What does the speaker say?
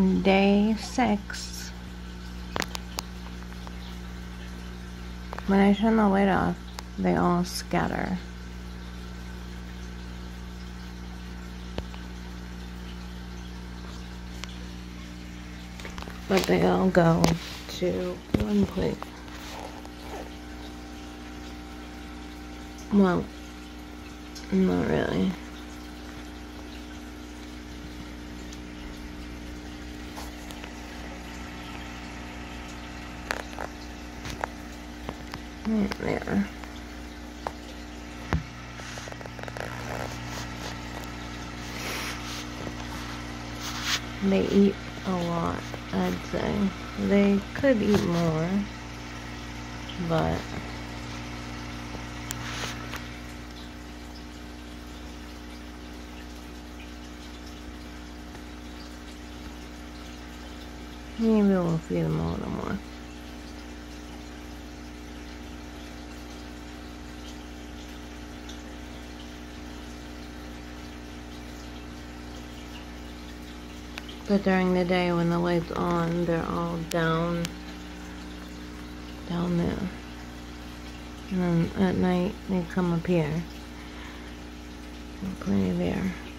day 6. When I turn the light off, they all scatter. But they all go to one place. Well, not really. Right there. They eat a lot, I'd say. They could eat more, but maybe we'll feed them a little more. But during the day when the light's on, they're all down there. And then at night, they come up here. Plenty there.